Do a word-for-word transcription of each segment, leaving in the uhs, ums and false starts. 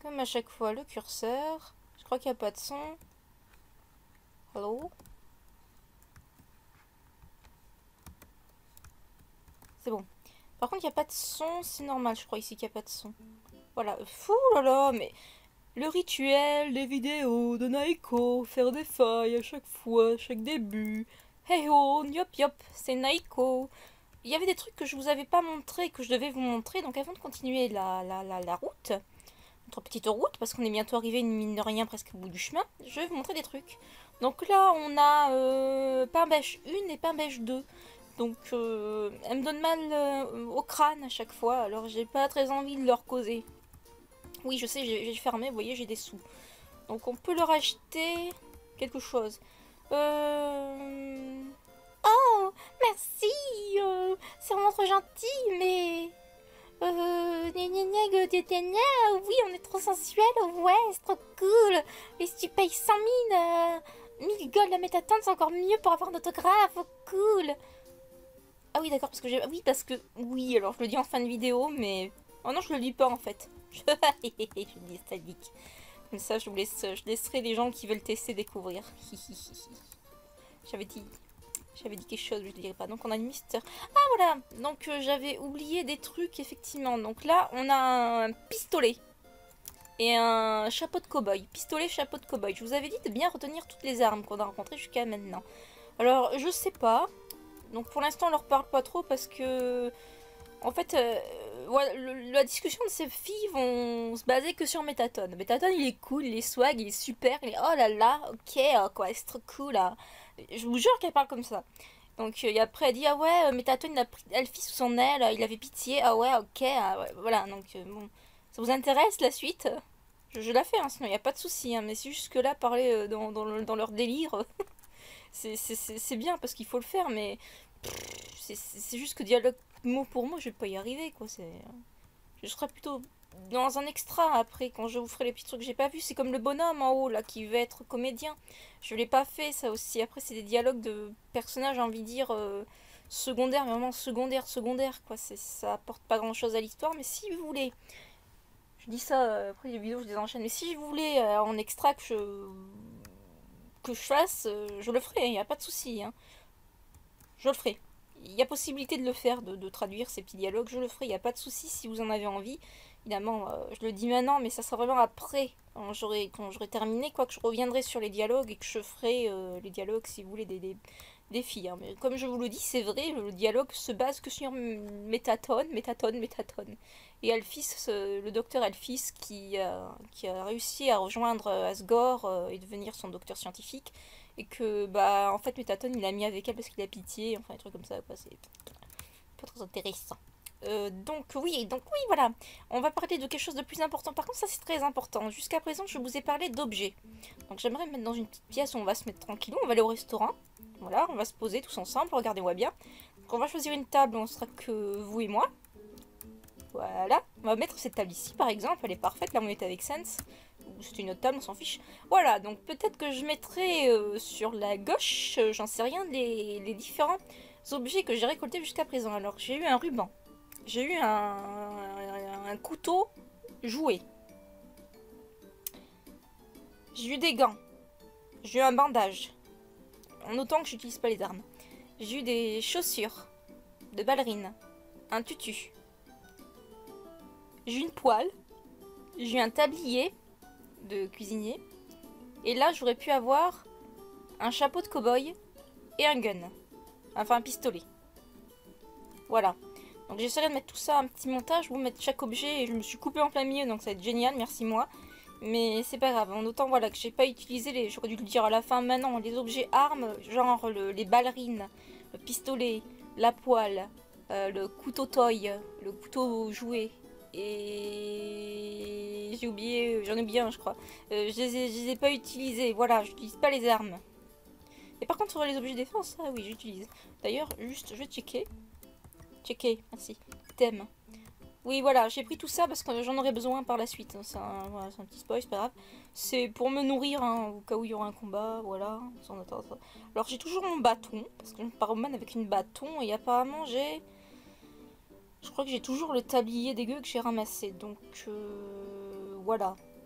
Comme à chaque fois, le curseur. Je crois qu'il n'y a pas de son. Hello? C'est bon. Par contre, il n'y a pas de son, c'est normal, je crois ici qu'il n'y a pas de son. Voilà. Fou là là, mais le rituel des vidéos de Naiko, faire des failles à chaque fois, à chaque début. Hey oh, yop yop, c'est Naiko. Il y avait des trucs que je vous avais pas montré, que je devais vous montrer, donc avant de continuer la, la, la, la route, notre petite route, parce qu'on est bientôt arrivé, mine de rien, presque au bout du chemin, je vais vous montrer des trucs. Donc là, on a euh, pain bêche un et pain bêche deux. Donc, euh, elle me donne mal euh, au crâne à chaque fois, alors j'ai pas très envie de leur causer. Oui, je sais, j'ai fermé, vous voyez, j'ai des sous. Donc, on peut leur acheter quelque chose. Euh... Oh, merci, euh, c'est vraiment trop gentil, mais... Euh, gna gna gna gna gna gna gna, oui, on est trop sensuel, ouais, c'est trop cool. Et si tu payes cent mille, euh, mille gold à métatone, c'est encore mieux pour avoir un autographe, oh, cool. Ah oui, d'accord, parce que j'ai... Oui, parce que... Oui, alors je le dis en fin de vidéo, mais... Oh non, je le dis pas, en fait. Je le dis sadique. Comme ça, je vous laisse... Je laisserai les gens qui veulent tester découvrir. J'avais dit... J'avais dit quelque chose, je ne dirais pas. Donc on a une Mister... Ah voilà. Donc euh, j'avais oublié des trucs, effectivement. Donc là, on a un pistolet. Et un chapeau de cow-boy. Pistolet, chapeau de cow-boy. Je vous avais dit de bien retenir toutes les armes qu'on a rencontrées jusqu'à maintenant. Alors, je sais pas... Donc pour l'instant on leur parle pas trop parce que en fait euh, voilà, le, la discussion de ces filles vont se baser que sur Métatone. Métatone il est cool, il est swag, il est super, il est oh là là, ok oh, quoi, c'est trop cool là. Je vous jure qu'elle parle comme ça. Donc euh, et après elle dit ah ouais Métatone il a pris Elfie sous son aile, il avait pitié, ah ouais ok, ah, ouais, voilà donc euh, bon. Ça vous intéresse la suite? je, je la fais hein, sinon il n'y a pas de souci hein, mais c'est juste que là parler euh, dans, dans, le, dans leur délire c'est bien parce qu'il faut le faire mais c'est juste que dialogue mot pour mot je vais pas y arriver quoi. Je serai plutôt dans un extra après quand je vous ferai les petits trucs que j'ai pas vu. C'est comme le bonhomme en haut là qui veut être comédien, je l'ai pas fait ça aussi. Après c'est des dialogues de personnages, j'ai envie de dire euh, secondaires, mais vraiment secondaire secondaire quoi. Ça apporte pas grand chose à l'histoire, mais si vous voulez, je dis ça euh, après les vidéos je les enchaîne, mais si vous voulez euh, en extra que je que je fasse, euh, je le ferai, il n'y a pas de souci. Hein. Je le ferai. Il y a possibilité de le faire, de, de traduire ces petits dialogues, je le ferai, il n'y a pas de souci si vous en avez envie. Évidemment, euh, je le dis maintenant, mais ça sera vraiment après, quand j'aurai terminé, quoi, que je reviendrai sur les dialogues et que je ferai euh, les dialogues, si vous voulez, des, des, des filles. Hein. Mais comme je vous le dis, c'est vrai, le dialogue se base que sur Métatone, Métatone, Métatone. Et Alphys, euh, le docteur Alphys, qui, euh, qui a réussi à rejoindre Asgore euh, et devenir son docteur scientifique, et que bah en fait Métatone il l'a mis avec elle parce qu'il a pitié, enfin des trucs comme ça quoi, c'est pas très intéressant. Euh, donc oui, donc oui voilà, on va parler de quelque chose de plus important. Par contre ça c'est très important, jusqu'à présent je vous ai parlé d'objets, donc j'aimerais me mettre dans une petite pièce où on va se mettre tranquillou, on va aller au restaurant, voilà, on va se poser tous ensemble, regardez-moi bien. Donc on va choisir une table où on sera que vous et moi. Voilà, on va mettre cette table ici par exemple, elle est parfaite, là on est avec Sense. C'est une autre table, on s'en fiche. Voilà, donc peut-être que je mettrai euh, sur la gauche, euh, j'en sais rien, les, les différents objets que j'ai récoltés jusqu'à présent. Alors j'ai eu un ruban, j'ai eu un, un, un couteau jouet, j'ai eu des gants, j'ai eu un bandage, en autant que j'utilise pas les armes. J'ai eu des chaussures de ballerine, un tutu, j'ai eu une poêle, j'ai eu un tablier de cuisinier, et là j'aurais pu avoir un chapeau de cow-boy et un gun, enfin un pistolet. Voilà, donc j'essaierai de mettre tout ça un petit montage, vous mettre chaque objet, et je me suis coupé en plein milieu donc ça va être génial, merci moi, mais c'est pas grave, en autant voilà que j'ai pas utilisé les, j'aurais dû le dire à la fin maintenant, les objets armes, genre le, les ballerines, le pistolet, la poêle, euh, le couteau toy, le couteau jouet, et j'ai oublié, j'en ai oublié un je crois, euh, je, les ai, je les ai pas utilisés, voilà, j'utilise pas les armes. Et par contre sur les objets défense, ah oui j'utilise. D'ailleurs juste je vais checker, checker, merci, thème. Oui voilà, j'ai pris tout ça parce que j'en aurai besoin par la suite, c'est un, voilà, un petit spoil, c'est pas grave. C'est pour me nourrir hein, au cas où il y aura un combat, voilà. Alors j'ai toujours mon bâton, parce que je pars au man avec une bâton, et apparemment j'ai... Je crois que j'ai toujours le tablier dégueu que j'ai ramassé, donc euh, voilà.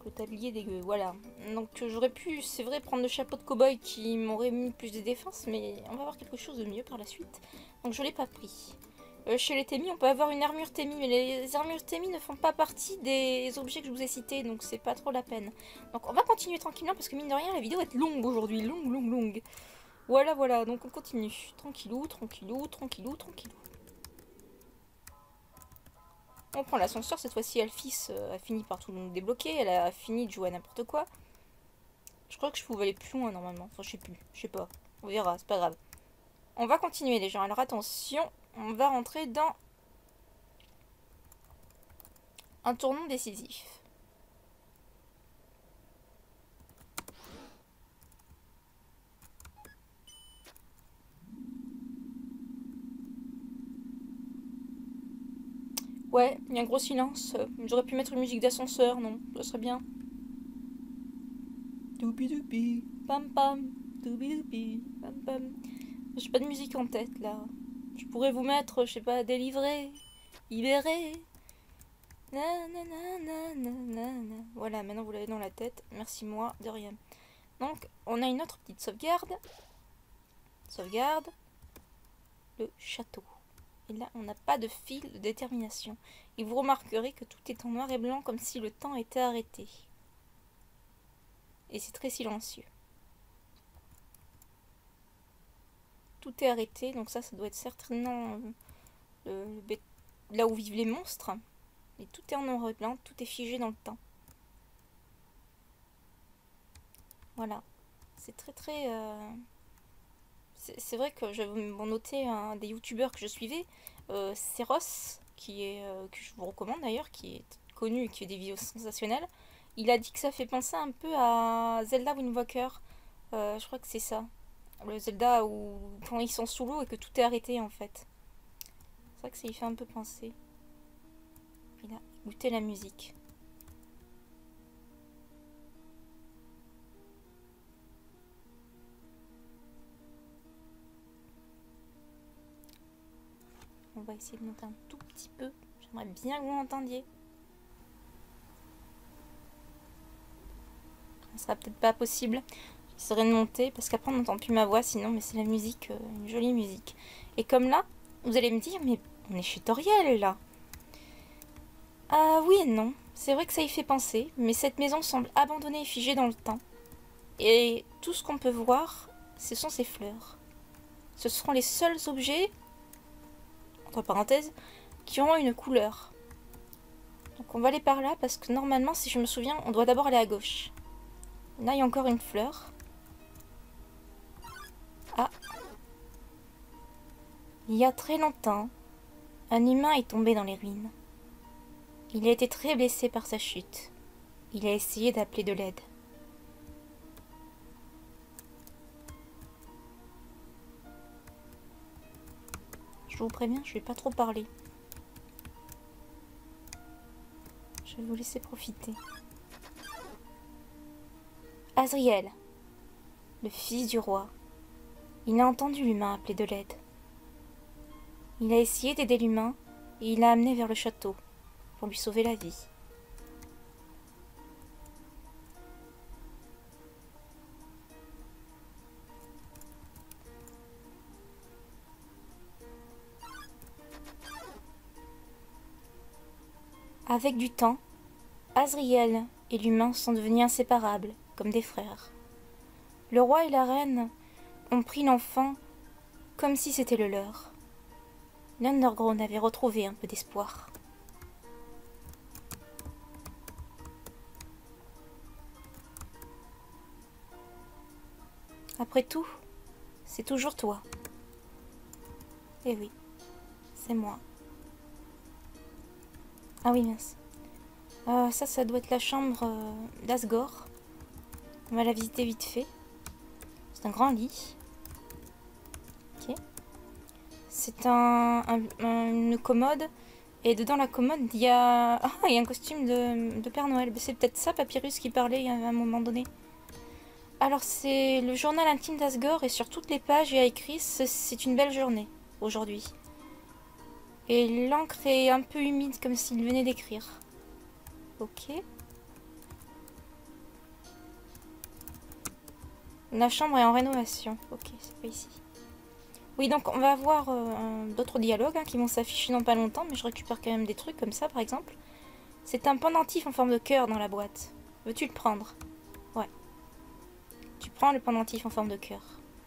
Le tablier dégueu, voilà. Donc j'aurais pu, c'est vrai, prendre le chapeau de cow-boy qui m'aurait mis plus de défense, mais on va avoir quelque chose de mieux par la suite. Donc je l'ai pas pris. Euh, chez les Temi, on peut avoir une armure Temi, mais les armures Temi ne font pas partie des objets que je vous ai cités, donc c'est pas trop la peine. Donc on va continuer tranquillement, parce que mine de rien, la vidéo va être longue aujourd'hui, longue, longue, longue. Voilà, voilà, donc on continue. Tranquillou, tranquillou, tranquillou, tranquillou. On prend l'ascenseur, cette fois-ci Alphys euh, a fini par tout débloquer, elle a fini de jouer à n'importe quoi. Je crois que je pouvais aller plus loin normalement, enfin je sais plus, je sais pas, on verra, c'est pas grave. On va continuer les gens, alors attention, on va rentrer dans un tournant décisif. Ouais, il y a un gros silence. J'aurais pu mettre une musique d'ascenseur, non, ça serait bien. Doubi doubi, pam pam, doubi doubi, pam pam. J'ai pas de musique en tête là. Je pourrais vous mettre, je sais pas, délivrer, libérer. Nanana. Voilà, maintenant vous l'avez dans la tête. Merci moi, de rien. Donc, on a une autre petite sauvegarde. Sauvegarde. Le château. Et là, on n'a pas de fil de détermination. Et vous remarquerez que tout est en noir et blanc comme si le temps était arrêté. Et c'est très silencieux. Tout est arrêté, donc ça, ça doit être certainement euh, le, là où vivent les monstres. Et tout est en noir et blanc, tout est figé dans le temps. Voilà. C'est très très... Euh... C'est vrai que je vais m'en noter un des youtubeurs que je suivais, euh, Seros, qui est, euh, que je vous recommande d'ailleurs, qui est connu et qui fait des vidéos sensationnelles. Il a dit que ça fait penser un peu à Zelda Wind Waker. Euh, je crois que c'est ça. Le Zelda où quand ils sont sous l'eau et que tout est arrêté en fait. C'est vrai que ça y fait un peu penser. Et là, écoutez la musique. On va essayer de monter un tout petit peu. J'aimerais bien que vous m'entendiez. Ce sera peut-être pas possible. J'essaierai de monter parce qu'après on n'entend plus ma voix sinon, mais c'est la musique, euh, une jolie musique. Et comme là, vous allez me dire, mais on est chez Toriel là. Ah oui et non, c'est vrai que ça y fait penser, mais cette maison semble abandonnée et figée dans le temps. Et tout ce qu'on peut voir, ce sont ces fleurs. Ce seront les seuls objets, entre parenthèses, qui auront une couleur. Donc on va aller par là parce que normalement, si je me souviens, on doit d'abord aller à gauche. Là, il y a encore une fleur. Ah. Il y a très longtemps, un humain est tombé dans les ruines. Il a été très blessé par sa chute. Il a essayé d'appeler de l'aide. Je vous préviens, je vais pas trop parler. Je vais vous laisser profiter. Azriel, le fils du roi. Il a entendu l'humain appeler de l'aide. Il a essayé d'aider l'humain et il l'a amené vers le château pour lui sauver la vie. Avec du temps, Azriel et l'humain sont devenus inséparables, comme des frères. Le roi et la reine ont pris l'enfant comme si c'était le leur. L'Underground avait retrouvé un peu d'espoir. Après tout, c'est toujours toi. Eh oui, c'est moi. Ah oui, mince. Euh, ça, ça doit être la chambre euh, d'Asgore. On va la visiter vite fait. C'est un grand lit. Ok. C'est un, un, une commode. Et dedans la commode, il y a... Ah, il y a un costume de, de Père Noël. C'est peut-être ça, Papyrus, qui parlait à un moment donné. Alors, c'est le journal intime d'Asgore. Et sur toutes les pages, il y a écrit « C'est une belle journée, aujourd'hui ». Et l'encre est un peu humide, comme s'il venait d'écrire. Ok. La chambre est en rénovation. Ok, c'est pas ici. Oui, donc on va avoir euh, d'autres dialogues hein, qui vont s'afficher dans pas longtemps, mais je récupère quand même des trucs comme ça, par exemple. C'est un pendentif en forme de cœur dans la boîte. Veux-tu le prendre? Ouais. Tu prends le pendentif en forme de cœur.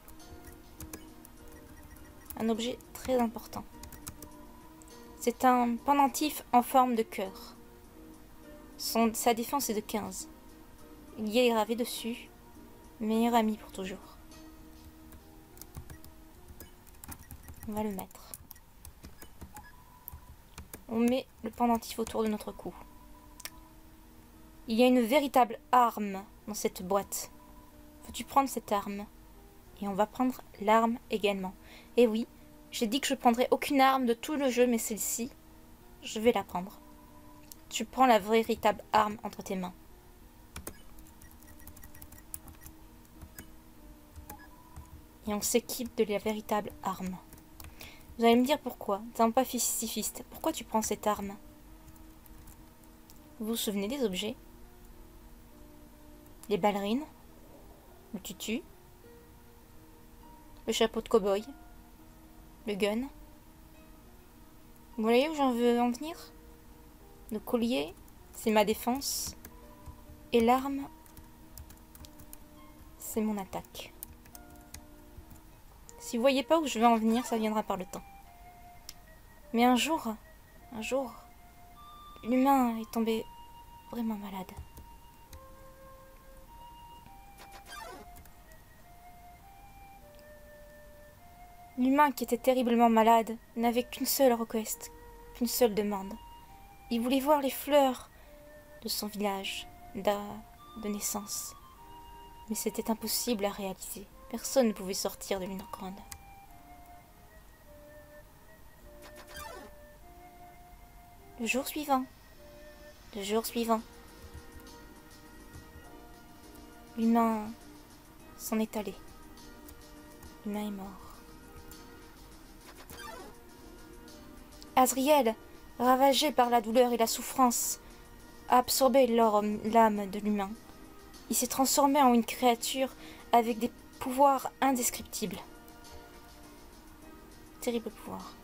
Un objet très important. C'est un pendentif en forme de cœur. Son, sa défense est de quinze. Il y est gravé dessus. Meilleur ami pour toujours. On va le mettre. On met le pendentif autour de notre cou. Il y a une véritable arme dans cette boîte. Faut-tu prendre cette arme? Et on va prendre l'arme également. Et oui, j'ai dit que je prendrais aucune arme de tout le jeu, mais celle-ci, je vais la prendre. Tu prends la véritable arme entre tes mains. Et on s'équipe de la véritable arme. Vous allez me dire pourquoi. T'es un pacifiste. Pourquoi tu prends cette arme? Vous vous souvenez des objets? Les ballerines, le tutu, le chapeau de cow-boy, le gun. Vous voyez où j'en veux en venir? Le collier, c'est ma défense. Et l'arme, c'est mon attaque. Si vous voyez pas où je veux en venir, ça viendra par le temps. Mais un jour, un jour, l'humain est tombé vraiment malade. L'humain qui était terriblement malade n'avait qu'une seule requête, qu'une seule demande. Il voulait voir les fleurs de son village de naissance. Mais c'était impossible à réaliser. Personne ne pouvait sortir de l'Underground. Le jour suivant. Le jour suivant. L'humain s'en est allé. L'humain est mort. Azriel, ravagé par la douleur et la souffrance, a absorbé l'âme de l'humain. Il s'est transformé en une créature avec des pouvoirs indescriptibles. Terrible pouvoir.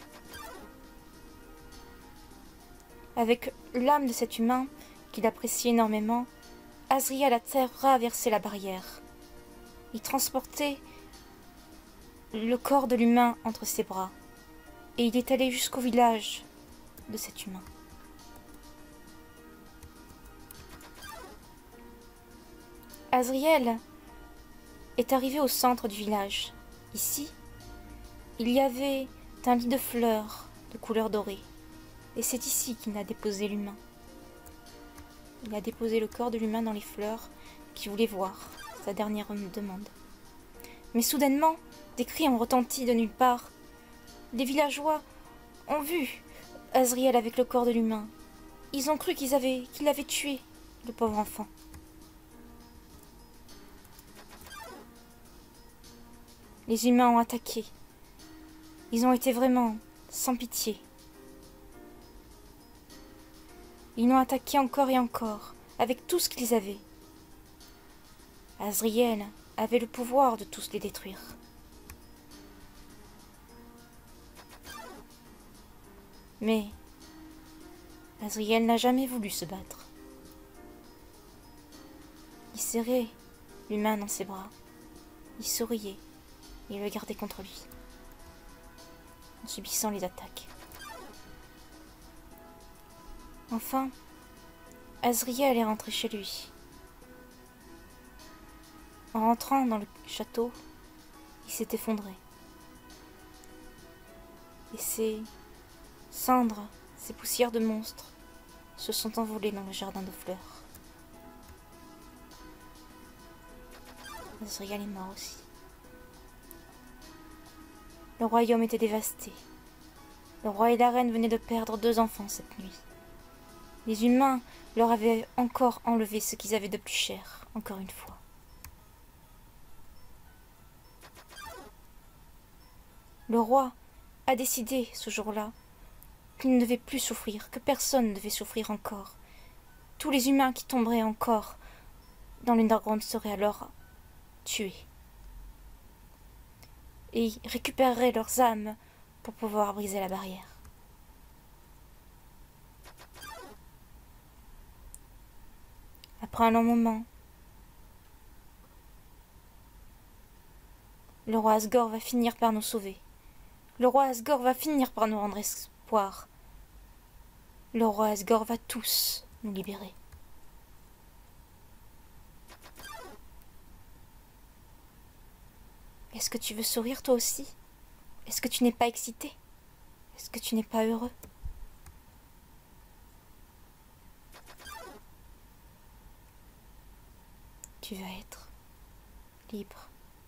Avec l'âme de cet humain, qu'il appréciait énormément, Azriel a traversé la barrière. Il transportait le corps de l'humain entre ses bras. Et il est allé jusqu'au village de cet humain. Azriel est arrivé au centre du village. Ici, il y avait un lit de fleurs de couleur dorée. Et c'est ici qu'il a déposé l'humain. Il a déposé le corps de l'humain dans les fleurs qu'il voulait voir, sa dernière demande. Mais soudainement, des cris ont retenti de nulle part. Les villageois ont vu Azriel avec le corps de l'humain. Ils ont cru qu'ils avaient, qu'il avait tué le pauvre enfant. Les humains ont attaqué. Ils ont été vraiment sans pitié. Ils l'ont attaqué encore et encore, avec tout ce qu'ils avaient. Azriel avait le pouvoir de tous les détruire. Mais Azriel n'a jamais voulu se battre. Il serrait l'humain dans ses bras. Il souriait et le gardait contre lui, en subissant les attaques. Enfin, Azriel est rentré chez lui. En rentrant dans le château, il s'est effondré. Et ses cendres, ces poussières de monstres, se sont envolées dans le jardin de fleurs. Azriel est mort aussi. Le royaume était dévasté. Le roi et la reine venaient de perdre deux enfants cette nuit. Les humains leur avaient encore enlevé ce qu'ils avaient de plus cher, encore une fois. Le roi a décidé ce jour-là qu'il ne devait plus souffrir, que personne ne devait souffrir encore. Tous les humains qui tomberaient encore dans l'Underground seraient alors tuer. Et ils récupéreraient leurs âmes pour pouvoir briser la barrière. Après un long moment, le roi Asgore va finir par nous sauver. Le roi Asgore va finir par nous rendre espoir. Le roi Asgore va tous nous libérer. Est-ce que tu veux sourire toi aussi? Est-ce que tu n'es pas excité? Est-ce que tu n'es pas heureux? Tu vas être libre.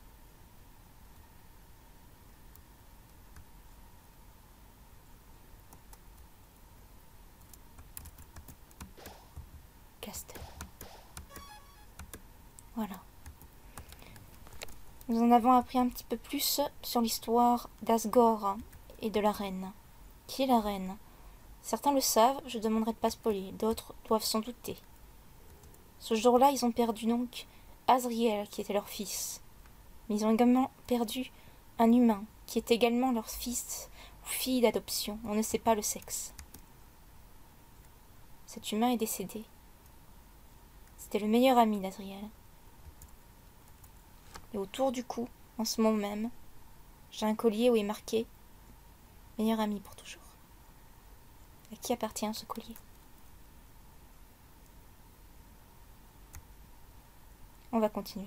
Castel. Voilà. Nous en avons appris un petit peu plus sur l'histoire d'Asgore et de la reine. Qui est la reine? Certains le savent, je demanderai de pas spoiler, d'autres doivent s'en douter. Ce jour-là, ils ont perdu donc Azriel, qui était leur fils. Mais ils ont également perdu un humain, qui est également leur fils ou fille d'adoption, on ne sait pas le sexe. Cet humain est décédé. C'était le meilleur ami d'Azriel. Et autour du cou, en ce moment même, j'ai un collier où est marqué « Meilleur ami pour toujours ». À qui appartient ce collier? On va continuer.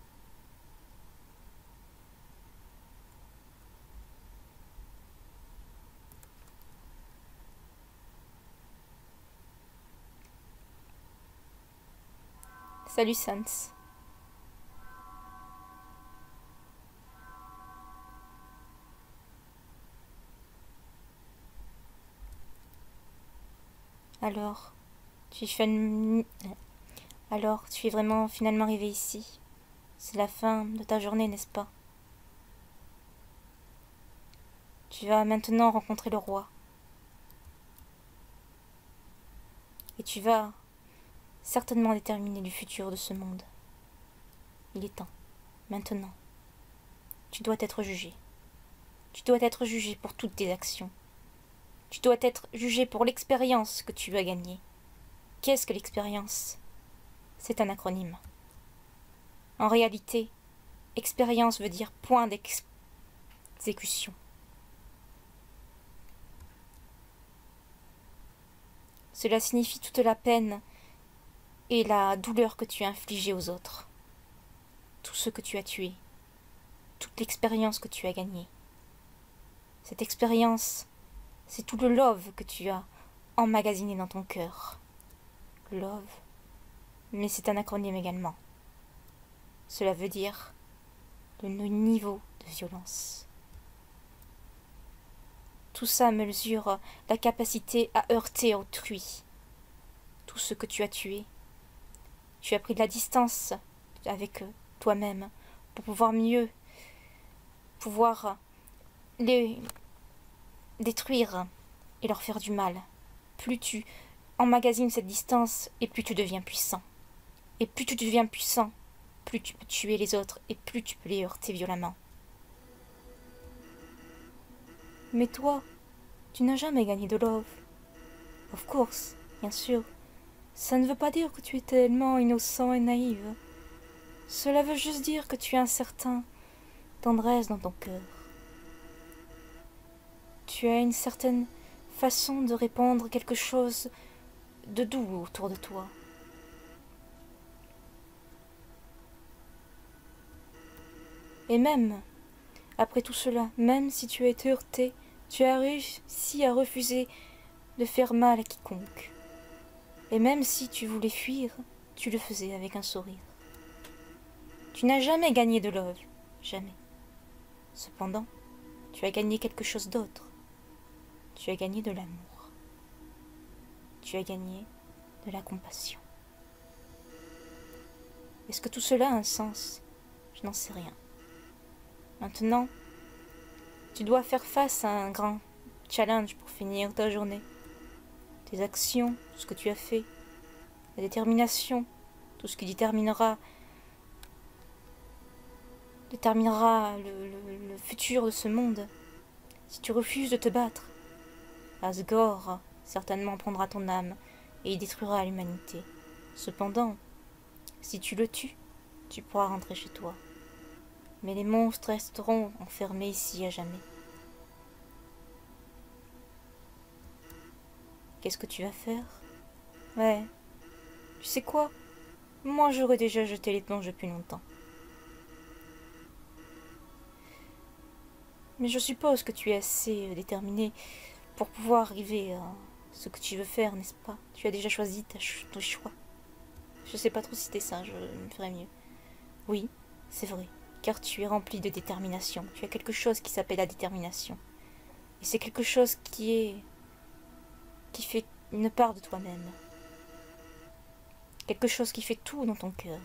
Salut Sans. Alors, tu es Alors, tu es vraiment finalement arrivé ici. C'est la fin de ta journée, n'est-ce pas? Tu vas maintenant rencontrer le roi. Et tu vas certainement déterminer du futur de ce monde. Il est temps. Maintenant. Tu dois être jugé. Tu dois être jugé pour toutes tes actions. Tu dois être jugé pour l'expérience que tu as gagnée. Qu'est-ce que l'expérience? C'est un acronyme. En réalité, expérience veut dire point d'exécution. Cela signifie toute la peine et la douleur que tu as infligée aux autres. Tout ce que tu as tué. Toute l'expérience que tu as gagnée. Cette expérience, c'est tout le love que tu as emmagasiné dans ton cœur. Love, mais c'est un acronyme également. Cela veut dire le niveau de violence. Tout ça mesure la capacité à heurter autrui. Tout ce que tu as tué. Tu as pris de la distance avec toi-même pour pouvoir mieux pouvoir les détruire et leur faire du mal. Plus tu emmagasines cette distance et plus tu deviens puissant. Et plus tu deviens puissant, plus tu peux tuer les autres et plus tu peux les heurter violemment. Mais toi, tu n'as jamais gagné de love. Of course, bien sûr. Ça ne veut pas dire que tu es tellement innocent et naïf. Cela veut juste dire que tu as un certain tendresse dans ton cœur. Tu as une certaine façon de répandre quelque chose de doux autour de toi. Et même, après tout cela, même si tu as été heurté, tu as réussi à refuser de faire mal à quiconque. Et même si tu voulais fuir, tu le faisais avec un sourire. Tu n'as jamais gagné de love, jamais. Cependant, tu as gagné quelque chose d'autre. Tu as gagné de l'amour. Tu as gagné de la compassion. Est-ce que tout cela a un sens? Je n'en sais rien. Maintenant, tu dois faire face à un grand challenge pour finir ta journée. Tes actions, tout ce que tu as fait, la détermination, tout ce qui déterminera déterminera le, le, le futur de ce monde. Si tu refuses de te battre, Asgore certainement prendra ton âme et y détruira l'humanité. Cependant, si tu le tues, tu pourras rentrer chez toi. Mais les monstres resteront enfermés ici à jamais. Qu'est-ce que tu vas faire? Ouais. Tu sais quoi? Moi, j'aurais déjà jeté l'éponge depuis longtemps. Mais je suppose que tu es assez déterminé pour pouvoir arriver à ce que tu veux faire, n'est-ce pas? Tu as déjà choisi ta ch ton choix. Je sais pas trop si c'était ça, je me ferais mieux. Oui, c'est vrai, car tu es rempli de détermination. Tu as quelque chose qui s'appelle la détermination. Et c'est quelque chose qui est... qui fait une part de toi-même. Quelque chose qui fait tout dans ton cœur.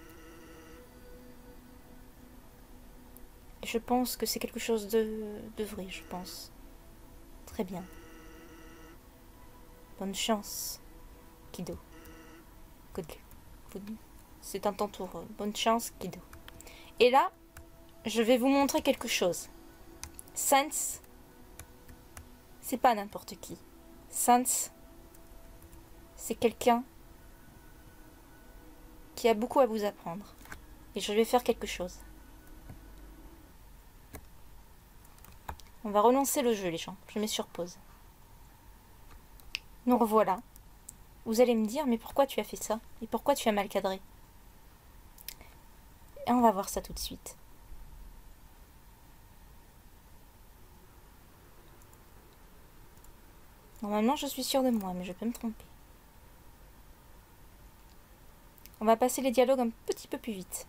Et je pense que c'est quelque chose de, de vrai, je pense. Très bien. Bonne chance, Kido. Good luck. C'est un ton tour. Bonne chance, Kido. Et là, je vais vous montrer quelque chose. Sans, c'est pas n'importe qui. Sans, c'est quelqu'un qui a beaucoup à vous apprendre. Et je vais faire quelque chose. On va relancer le jeu, les gens. Je mets sur pause. Nous revoilà. Vous allez me dire, mais pourquoi tu as fait ça? Et pourquoi tu as mal cadré? Et on va voir ça tout de suite. Normalement, je suis sûre de moi, mais je peux me tromper. On va passer les dialogues un petit peu plus vite.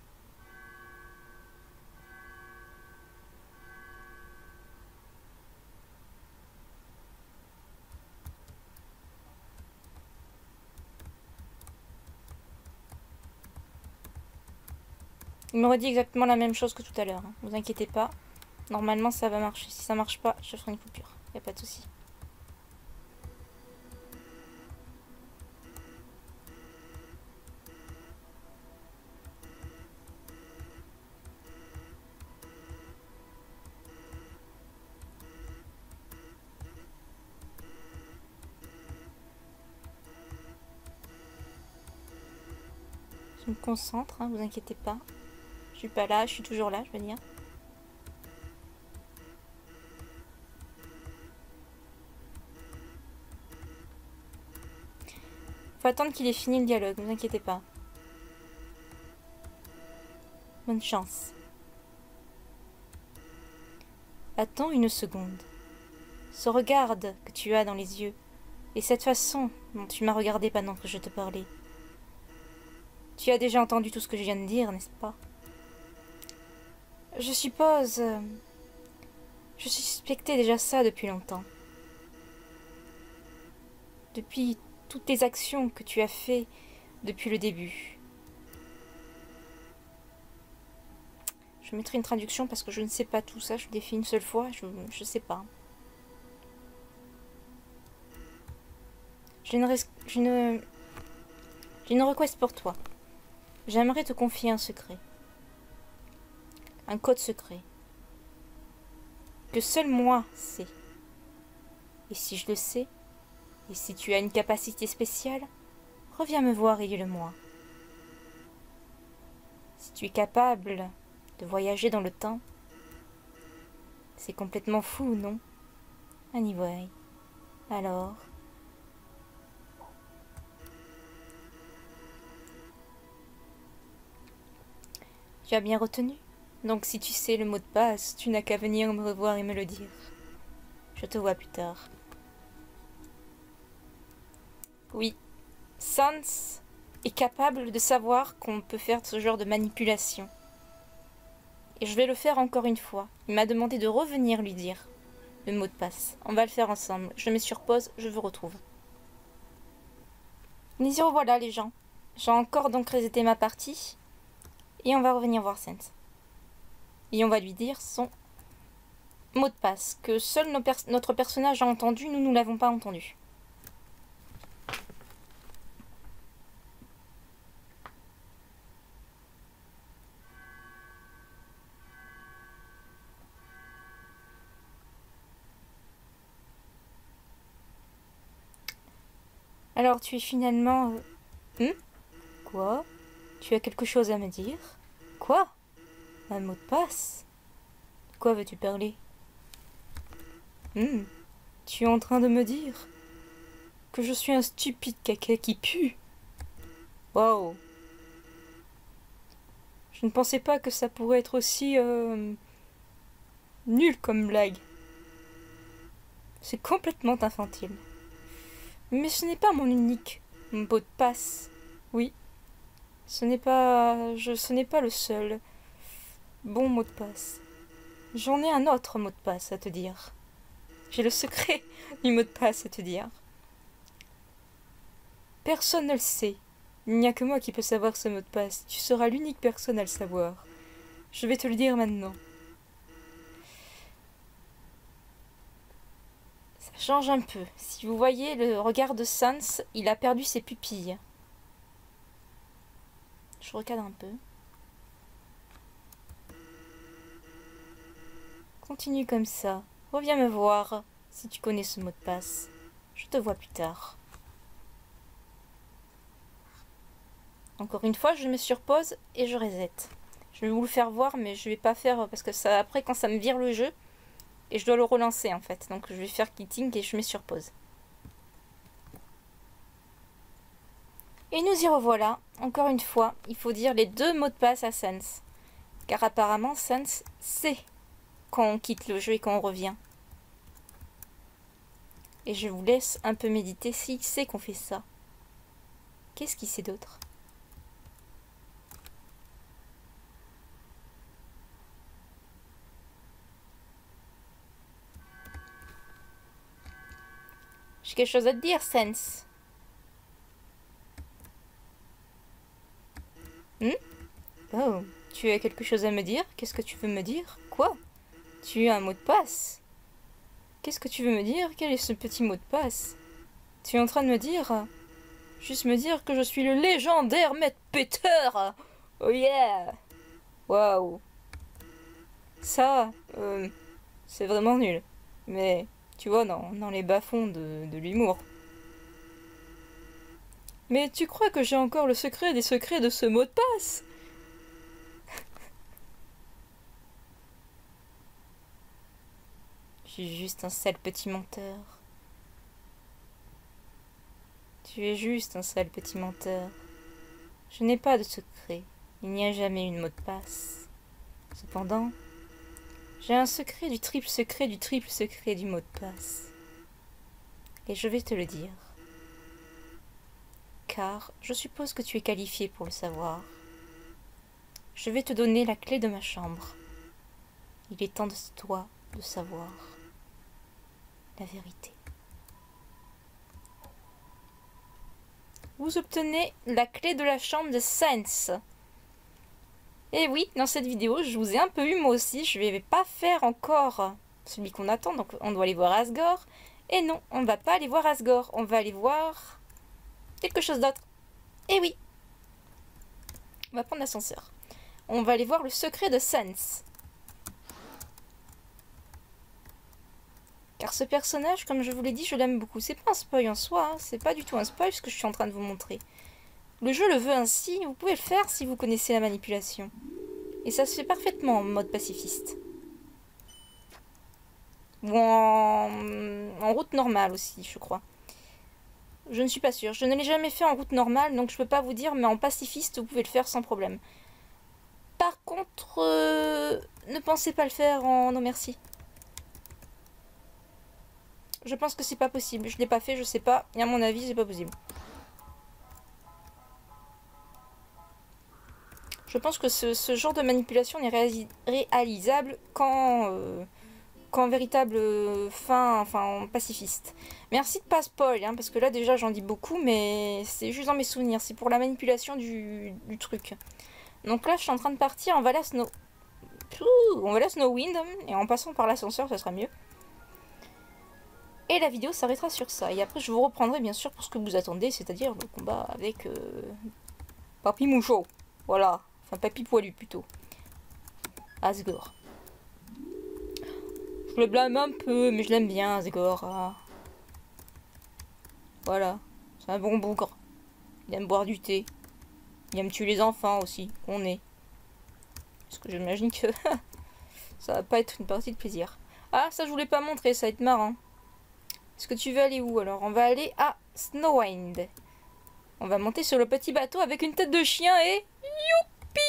Il m'aurait dit exactement la même chose que tout à l'heure. Hein. Vous inquiétez pas. Normalement, ça va marcher. Si ça marche pas, je ferai une coupure. Y a pas de souci. Je me concentre, hein, vous inquiétez pas. Je suis pas là, je suis toujours là, je veux dire. Faut attendre qu'il ait fini le dialogue, ne vous inquiétez pas. Bonne chance. Attends une seconde. Ce regard que tu as dans les yeux, et cette façon dont tu m'as regardé pendant que je te parlais. Tu as déjà entendu tout ce que je viens de dire, n'est-ce pas? Je suppose... Euh, je suspectais déjà ça depuis longtemps. Depuis toutes tes actions que tu as fait depuis le début. Je mettrai une traduction parce que je ne sais pas tout ça, je l'ai fait une seule fois, je ne sais pas. J'ai une, j'ai une, j'ai une request pour toi. J'aimerais te confier un secret. Un code secret. Que seul moi sais. Et si je le sais, et si tu as une capacité spéciale, reviens me voir et dis-le-moi. Si tu es capable de voyager dans le temps, c'est complètement fou, non? Anyway, alors... Tu as bien retenu? Donc si tu sais le mot de passe, tu n'as qu'à venir me revoir et me le dire. Je te vois plus tard. Oui, Sans est capable de savoir qu'on peut faire ce genre de manipulation. Et je vais le faire encore une fois. Il m'a demandé de revenir lui dire le mot de passe. On va le faire ensemble. Je mets sur pause, je vous retrouve. Mais y revoilà les gens. J'ai encore donc reseté ma partie. Et on va revenir voir Sans. Et on va lui dire son mot de passe. Que seul nos pers notre personnage a entendu, nous, nous l'avons pas entendu. Alors, tu es finalement... euh, hmm Quoi? Tu as quelque chose à me dire? Quoi? Un mot de passe? De quoi veux-tu parler? Hmm Tu es en train de me dire que je suis un stupide caca qui pue? Waouh! Je ne pensais pas que ça pourrait être aussi... Euh, nul comme blague. C'est complètement infantile. Mais ce n'est pas mon unique mot de passe. Oui, ce n'est pas... Je, ce n'est pas le seul bon mot de passe. J'en ai un autre mot de passe à te dire. J'ai le secret du mot de passe à te dire. Personne ne le sait. Il n'y a que moi qui peux savoir ce mot de passe. Tu seras l'unique personne à le savoir. Je vais te le dire maintenant. Ça change un peu. Si vous voyez le regard de Sans, il a perdu ses pupilles. Je recadre un peu. Continue comme ça. Reviens me voir si tu connais ce mot de passe. Je te vois plus tard. Encore une fois, je me surpose et je reset. Je vais vous le faire voir, mais je vais pas faire parce que ça après quand ça me vire le jeu et je dois le relancer en fait. Donc je vais faire quitting et je me surpose. Et nous y revoilà. Encore une fois, il faut dire les deux mots de passe à Sans. Car apparemment Sans sait quand on quitte le jeu et quand on revient. Et je vous laisse un peu méditer s'il sait qu'on fait ça. Qu'est-ce qu'il sait d'autre? J'ai quelque chose à te dire, Sans. Hmm? Oh, tu as quelque chose à me dire? Qu'est-ce que tu veux me dire? Quoi? Tu as un mot de passe? Qu'est-ce que tu veux me dire? Quel est ce petit mot de passe? Tu es en train de me dire... Juste me dire que je suis le légendaire Maître Peter! Oh yeah! Waouh! Ça, euh, c'est vraiment nul. Mais, tu vois, dans, dans les bas-fonds de, de l'humour. Mais tu crois que j'ai encore le secret des secrets de ce mot de passe? Je suis juste un sale petit menteur. Tu es juste un sale petit menteur. Je n'ai pas de secret. Il n'y a jamais eu de mot de passe. Cependant, j'ai un secret du triple secret du triple secret du mot de passe. Et je vais te le dire. Car je suppose que tu es qualifié pour le savoir. Je vais te donner la clé de ma chambre. Il est temps de toi de savoir la vérité. Vous obtenez la clé de la chambre de Sans. Et oui, dans cette vidéo, je vous ai un peu eu moi aussi. Je ne vais pas faire encore celui qu'on attend, donc on doit aller voir Asgore. Et non, on ne va pas aller voir Asgore, on va aller voir quelque chose d'autre. Et oui, on va prendre l'ascenseur. On va aller voir le secret de Sans. Car ce personnage, comme je vous l'ai dit, je l'aime beaucoup. C'est pas un spoil en soi, hein. C'est pas du tout un spoil ce que je suis en train de vous montrer. Le jeu le veut ainsi, vous pouvez le faire si vous connaissez la manipulation. Et ça se fait parfaitement en mode pacifiste. Ou en, en route normale aussi, je crois. Je ne suis pas sûre. Je ne l'ai jamais fait en route normale, donc je peux pas vous dire, mais en pacifiste, vous pouvez le faire sans problème. Par contre, euh, ne pensez pas le faire en non merci. Je pense que c'est pas possible. Je l'ai pas fait, je sais pas. Et à mon avis, c'est pas possible. Je pense que ce, ce genre de manipulation n'est réalis réalisable qu'en euh, qu'en véritable euh, fin, enfin en pacifiste. Merci de pas spoil, hein, parce que là déjà j'en dis beaucoup, mais c'est juste dans mes souvenirs. C'est pour la manipulation du, du truc. Donc là, je suis en train de partir en Vala Snow. Pouh, on va la Snowwind, et en passant par l'ascenseur, ça sera mieux. Et la vidéo s'arrêtera sur ça. Et après, je vous reprendrai bien sûr pour ce que vous attendez, c'est-à-dire le combat avec euh, Papy Moucho. Voilà. Enfin, Papy Poilu plutôt. Asgore. Je le blâme un peu, mais je l'aime bien, Asgore. Ah. Voilà. C'est un bon bougre. Il aime boire du thé. Il aime tuer les enfants aussi, qu'on est. Parce que j'imagine que ça va pas être une partie de plaisir. Ah, ça je voulais pas montrer, ça va être marrant. Est-ce que tu veux aller où alors? On va aller à Snowwind. On va monter sur le petit bateau avec une tête de chien et... Youpi!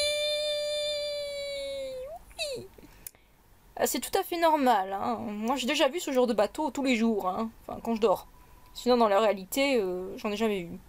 Oui! Ah, c'est tout à fait normal. Hein. Moi j'ai déjà vu ce genre de bateau tous les jours. Hein. Enfin, quand je dors. Sinon dans la réalité, euh, j'en ai jamais vu.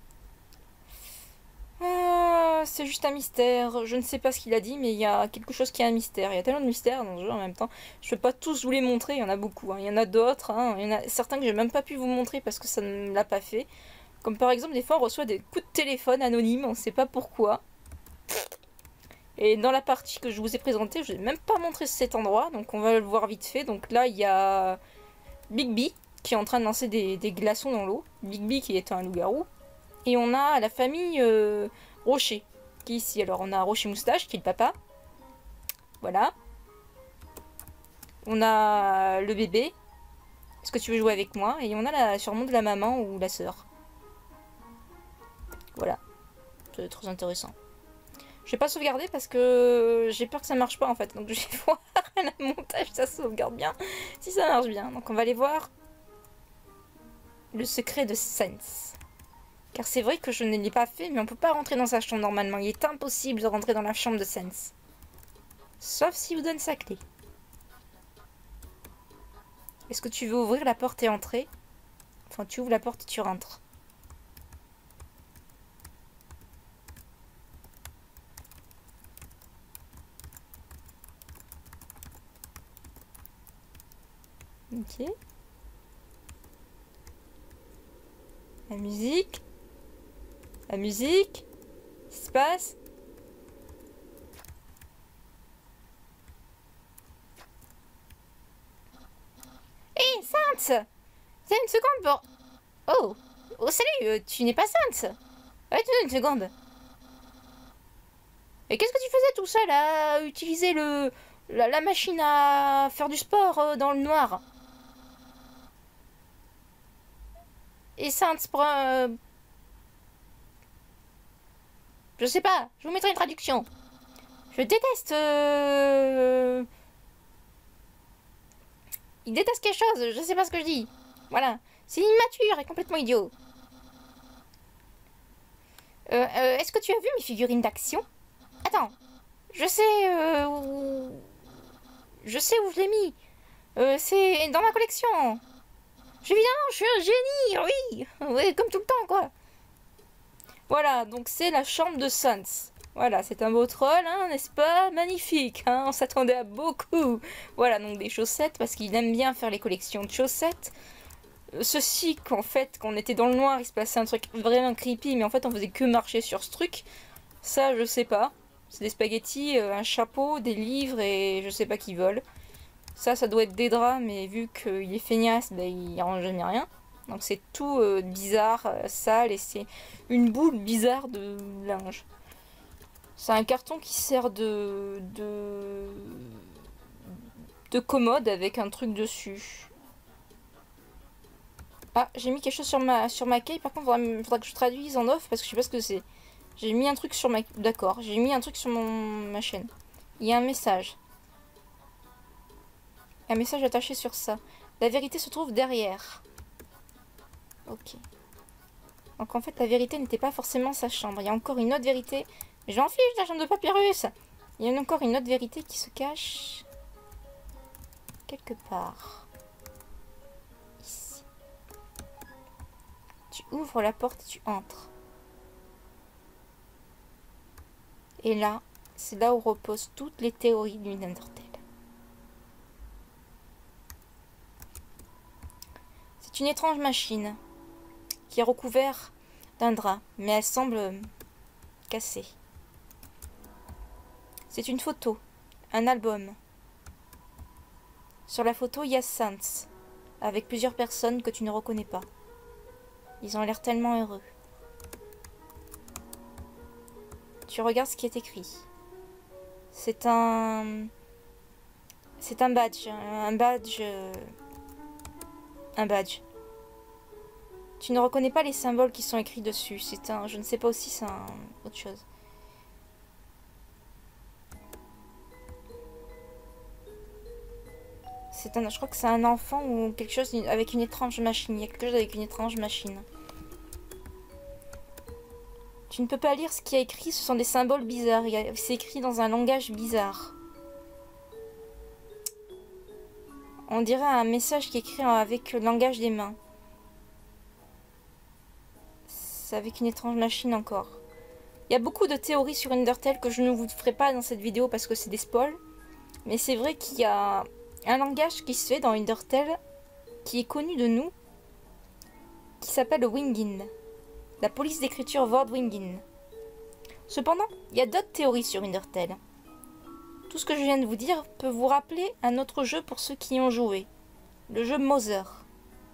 Ah, c'est juste un mystère. Je ne sais pas ce qu'il a dit, mais il y a quelque chose qui est un mystère. Il y a tellement de mystères dans ce jeu en même temps. Je ne peux pas tous vous les montrer, il y en a beaucoup. Hein. Il y en a d'autres. Hein. Il y en a certains que j'ai même pas pu vous montrer parce que ça ne l'a pas fait. Comme par exemple, des fois on reçoit des coups de téléphone anonymes, on ne sait pas pourquoi. Et dans la partie que je vous ai présentée, je n'ai même pas montré cet endroit, donc on va le voir vite fait. Donc là, il y a Bigby qui est en train de lancer des, des glaçons dans l'eau. Bigby qui est un loup-garou. Et on a la famille euh, Rocher, qui est ici. Alors on a Rocher Moustache, qui est le papa. Voilà. On a le bébé. Est-ce que tu veux jouer avec moi? Et on a la, sûrement de la maman ou la sœur. Voilà. C'est très intéressant. Je vais pas sauvegarder parce que j'ai peur que ça marche pas en fait. Donc je vais voir le montage, ça sauvegarde bien. Si ça marche bien. Donc on va aller voir le secret de Sense. Car c'est vrai que je ne l'ai pas fait, mais on peut pas rentrer dans sa chambre normalement. Il est impossible de rentrer dans la chambre de Sense. Sauf s'il vous donne sa clé. Est-ce que tu veux ouvrir la porte et entrer? Enfin, tu ouvres la porte et tu rentres. Ok. La musique. La musique. Qu'est-ce qui se passe? Hé, hey, Sainte! C'est une seconde pour... Oh! Oh, salut! euh, Tu n'es pas Sainte! Ouais, tu donnes une seconde. Et qu'est-ce que tu faisais tout seul à utiliser le... La, la machine à faire du sport euh, dans le noir? Et Sainte pour... Euh... Je sais pas, je vous mettrai une traduction. Je déteste... Euh... Il déteste quelque chose, je sais pas ce que je dis. Voilà. C'est immature et complètement idiot. Euh, euh, Est-ce que tu as vu mes figurines d'action? Attends. Je sais... Euh, où... Je sais où je l'ai mis. Euh, C'est dans ma collection. Évidemment, je suis un génie, oui. Oui, comme tout le temps, quoi. Voilà, donc c'est la chambre de Sans. Voilà, c'est un beau troll, hein, n'est-ce pas? Magnifique, hein, on s'attendait à beaucoup. Voilà, donc des chaussettes, parce qu'il aime bien faire les collections de chaussettes. Euh, ceci qu'en fait, quand on était dans le noir, il se passait un truc vraiment creepy, mais en fait on faisait que marcher sur ce truc. Ça, je sais pas. C'est des spaghettis, euh, un chapeau, des livres et je sais pas qui vole. Ça, ça doit être des draps, mais vu qu'il est feignasse, ben, il range jamais rien. Donc c'est tout euh, bizarre, euh, sale, et c'est une boule bizarre de linge. C'est un carton qui sert de, de, de commode avec un truc dessus. Ah, j'ai mis quelque chose sur ma, sur ma caille, par contre il faudra que je traduise en off parce que je sais pas ce que c'est. J'ai mis un truc sur ma... D'accord, j'ai mis un truc sur mon, ma chaîne. Il y a un message. Un message attaché sur ça. La vérité se trouve derrière. Ok. Donc en fait la vérité n'était pas forcément sa chambre. Il y a encore une autre vérité. Mais j'en fiche de la chambre de papyrus. Il y a encore une autre vérité qui se cache quelque part. Ici. Tu ouvres la porte et tu entres. Et là, c'est là où reposent toutes les théories du Neandertal. C'est une étrange machine qui est recouverte d'un drap, mais elle semble cassée. C'est une photo, un album. Sur la photo, il y a Sans, avec plusieurs personnes que tu ne reconnais pas. Ils ont l'air tellement heureux. Tu regardes ce qui est écrit. C'est un... C'est un badge. Un badge... Un badge. Tu ne reconnais pas les symboles qui sont écrits dessus. C'est un... Je ne sais pas aussi, c'est un... autre chose. C'est un... Je crois que c'est un enfant ou quelque chose avec une étrange machine. Il y a quelque chose avec une étrange machine. Tu ne peux pas lire ce qui est écrit, ce sont des symboles bizarres. C'est écrit dans un langage bizarre. On dirait un message qui est écrit avec le langage des mains. C'est avec une étrange machine encore. Il y a beaucoup de théories sur Undertale que je ne vous ferai pas dans cette vidéo parce que c'est des spoils. Mais c'est vrai qu'il y a un langage qui se fait dans Undertale qui est connu de nous, qui s'appelle le Wingin. La police d'écriture Wordwingin. Cependant, il y a d'autres théories sur Undertale. Tout ce que je viens de vous dire peut vous rappeler un autre jeu pour ceux qui y ont joué. Le jeu Mother.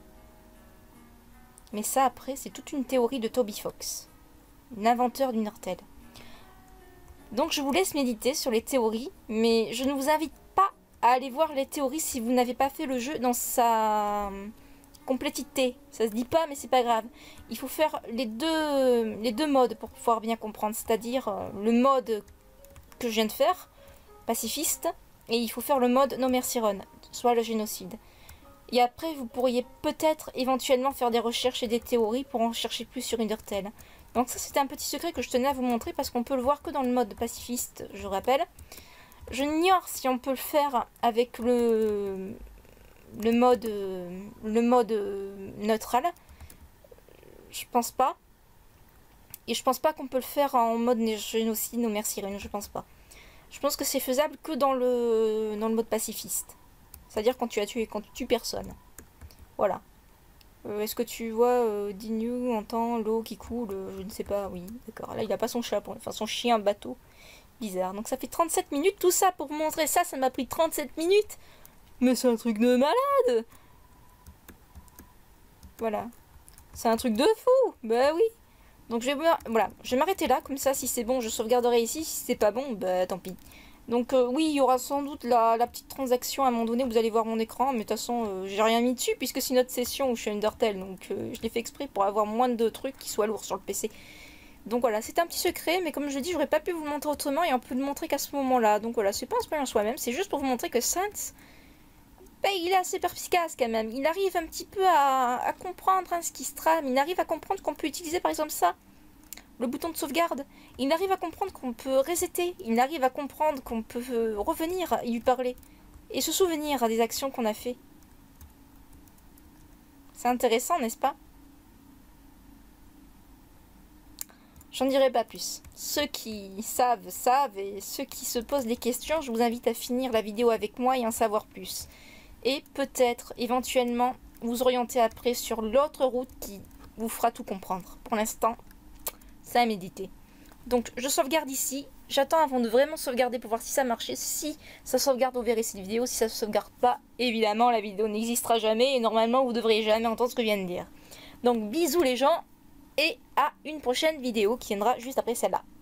Mais ça, après, c'est toute une théorie de Toby Fox, l'inventeur d'Undertale. Donc je vous laisse méditer sur les théories, mais je ne vous invite pas à aller voir les théories si vous n'avez pas fait le jeu dans sa complétité. Ça se dit pas, mais c'est pas grave. Il faut faire les deux, les deux modes pour pouvoir bien comprendre, c'est-à-dire le mode que je viens de faire, pacifiste, et il faut faire le mode No Mercy Run, soit le génocide. Et après, vous pourriez peut-être éventuellement faire des recherches et des théories pour en chercher plus sur Undertale. Donc ça, c'était un petit secret que je tenais à vous montrer parce qu'on peut le voir que dans le mode pacifiste, je rappelle. Je n'ignore si on peut le faire avec le, le mode, le mode neutral. Je pense pas. Et je pense pas qu'on peut le faire en mode génocide, No Mercy Run, je pense pas. Je pense que c'est faisable que dans le, dans le mode pacifiste. C'est-à-dire quand tu as tué, quand tu tues personne. Voilà. Euh, Est-ce que tu vois euh, Dignu entend l'eau qui coule? Je ne sais pas, oui, d'accord. Là, il n'a pas son chat, pour... enfin son chien bateau. Bizarre. Donc ça fait trente-sept minutes, tout ça pour vous montrer ça, ça m'a pris trente-sept minutes. Mais c'est un truc de malade. Voilà. C'est un truc de fou. Bah oui. Donc je vais, voilà, je vais m'arrêter là, comme ça, si c'est bon, je sauvegarderai ici. Si c'est pas bon, bah tant pis. Donc euh, oui, il y aura sans doute la, la petite transaction à un moment donné, vous allez voir mon écran, mais de toute façon, euh, j'ai rien mis dessus, puisque c'est une autre session où je suis Undertale, donc euh, je l'ai fait exprès pour avoir moins de trucs qui soient lourds sur le P C. Donc voilà, c'est un petit secret, mais comme je dis, j'aurais pas pu vous le montrer autrement, et on peut le montrer qu'à ce moment-là. Donc voilà, c'est pas un spoil en soi-même, c'est juste pour vous montrer que Sans, ben, il est assez perspicace quand même. Il arrive un petit peu à, à comprendre hein, ce qui se trame, il arrive à comprendre qu'on peut utiliser par exemple ça. Le bouton de sauvegarde, il arrive à comprendre qu'on peut resetter, il arrive à comprendre qu'on peut revenir et lui parler, et se souvenir des actions qu'on a fait. C'est intéressant, n'est-ce pas? J'en dirai pas plus. Ceux qui savent, savent, et ceux qui se posent des questions, je vous invite à finir la vidéo avec moi et en savoir plus. Et peut-être, éventuellement, vous orienter après sur l'autre route qui vous fera tout comprendre. Pour l'instant, c'est à méditer. Donc je sauvegarde ici, j'attends avant de vraiment sauvegarder pour voir si ça marchait. Si ça sauvegarde, vous verrez cette vidéo. Si ça ne sauvegarde pas, évidemment la vidéo n'existera jamais et normalement vous ne devriez jamais entendre ce que je viens de dire. Donc bisous les gens et à une prochaine vidéo qui viendra juste après celle-là.